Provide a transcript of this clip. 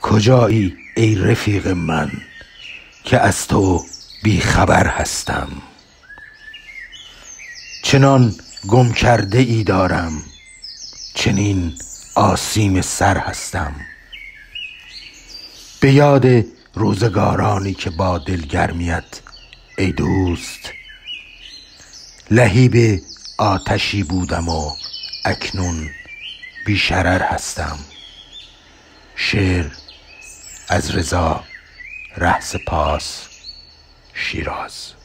کجایی ای رفیق من که از تو بی خبر هستم؟ چنان گم کرده ای دارم، چنین آسیم سر هستم. به یاد روزگارانی که با دلگرمیت ای دوست لهیب آتشی بودم و اکنون بی شرر هستم. شعر از رضا رهسپاس، شیراز.